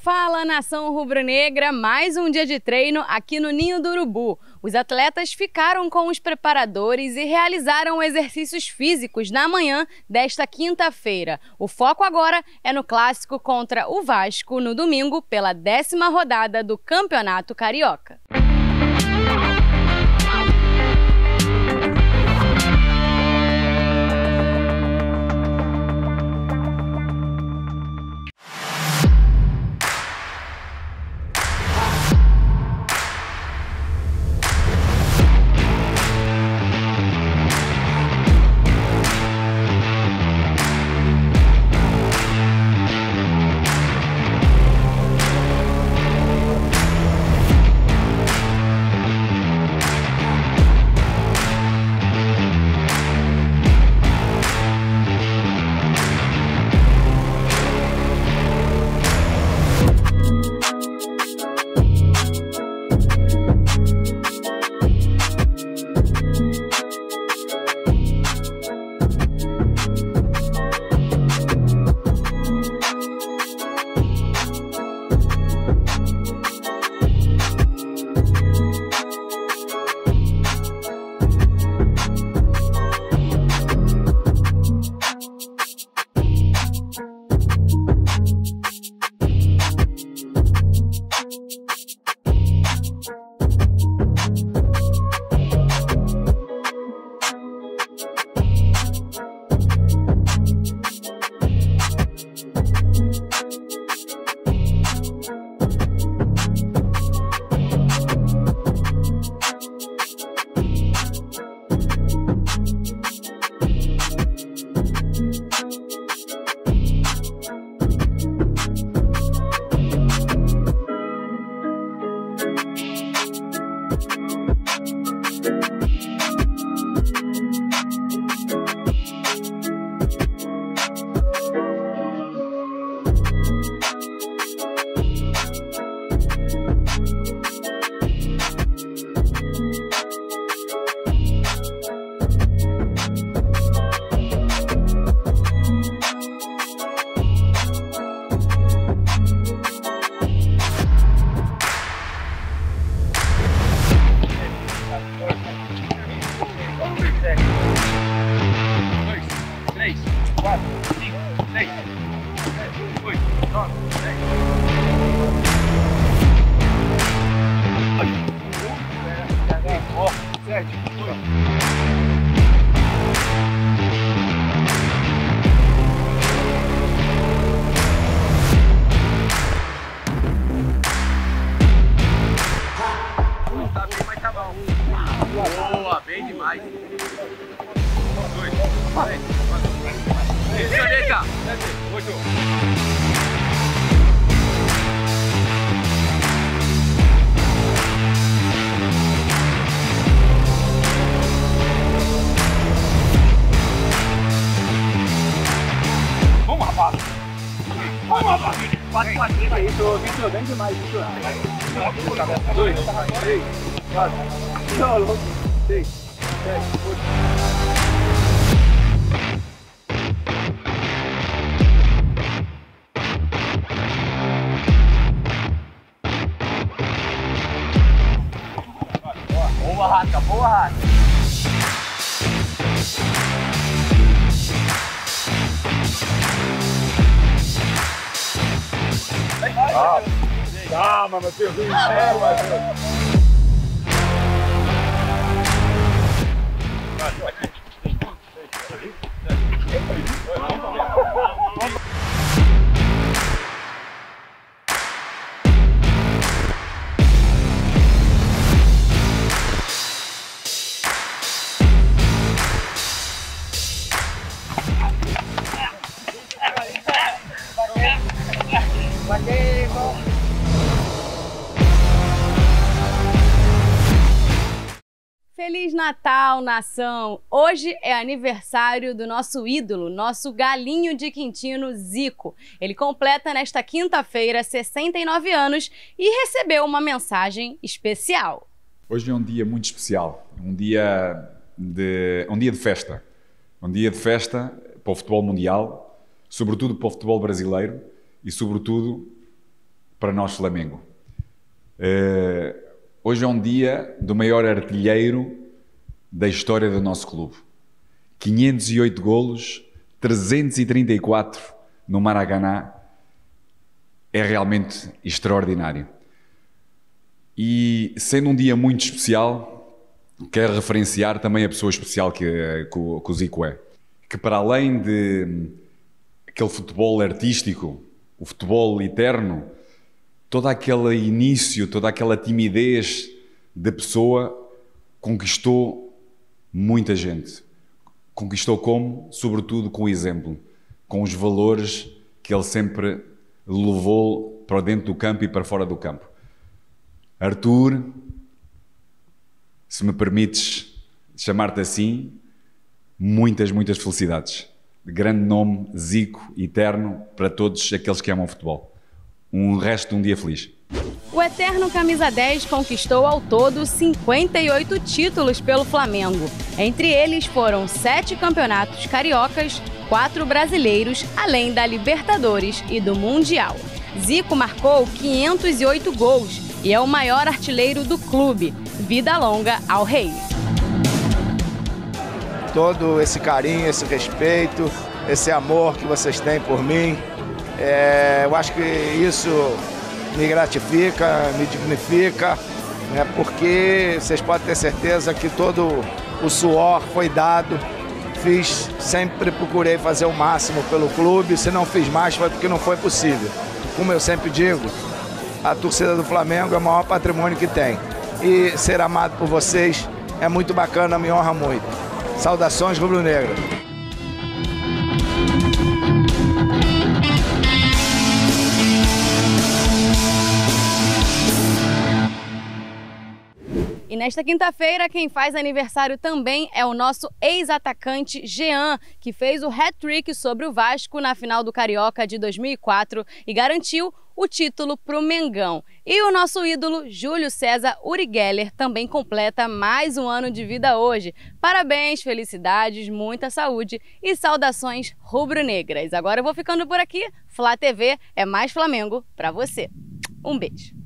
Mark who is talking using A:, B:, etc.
A: Fala, nação rubro-negra, mais um dia de treino aqui no Ninho do Urubu. Os atletas ficaram com os preparadores e realizaram exercícios físicos na manhã desta quinta-feira. O foco agora é no clássico contra o Vasco no domingo pela 10ª rodada do Campeonato Carioca.
B: Boa, bem demais. 2, 3, 4. Caneta. 8. Vamos, rapaz. Vamos, rapaz. 4, 4, 3. Vitor, bem demais, Vitor. 2, 3, 4. Não, louco. 6, 7, 8. Boa, Raca, boa, Raca. Calma, meu filho.
A: Feliz Natal, nação! Hoje é aniversário do nosso ídolo, nosso galinho de Quintino, Zico. Ele completa nesta quinta-feira 69 anos e recebeu uma mensagem especial.
C: Hoje é um dia muito especial, um dia de festa. Um dia de festa para o futebol mundial, sobretudo para o futebol brasileiro e sobretudo para nós, Flamengo. Hoje é um dia do maior artilheiro da história do nosso clube. 508 golos, 334 no Maracanã. É realmente extraordinário. E sendo um dia muito especial, quero referenciar também a pessoa especial que o Zico é. Que para além de aquele futebol artístico, o futebol eterno, todo aquele início, toda aquela timidez da pessoa conquistou muita gente. Conquistou como? Sobretudo com o exemplo, com os valores que ele sempre levou para dentro do campo e para fora do campo. Arthur, se me permites chamar-te assim, muitas felicidades. De grande nome, Zico, eterno, para todos aqueles que amam futebol. Um resto de um dia feliz.
A: O eterno camisa 10 conquistou ao todo 58 títulos pelo Flamengo. Entre eles foram 7 campeonatos cariocas, 4 brasileiros, além da Libertadores e do Mundial. Zico marcou 508 gols e é o maior artilheiro do clube. Vida longa ao rei.
D: Todo esse carinho, esse respeito, esse amor que vocês têm por mim, eu acho que isso me gratifica, me dignifica, porque vocês podem ter certeza que todo o suor foi dado. Sempre procurei fazer o máximo pelo clube, se não fiz mais foi porque não foi possível. Como eu sempre digo, a torcida do Flamengo é o maior patrimônio que tem. E ser amado por vocês é muito bacana, me honra muito. Saudações rubro-negras.
A: E nesta quinta-feira, quem faz aniversário também é o nosso ex-atacante Jean, que fez o hat-trick sobre o Vasco na final do Carioca de 2004 e garantiu o título para o Mengão. E o nosso ídolo, Júlio César Uri Geller, também completa mais um ano de vida hoje. Parabéns, felicidades, muita saúde e saudações rubro-negras. Agora eu vou ficando por aqui. Flá TV é mais Flamengo para você. Um beijo.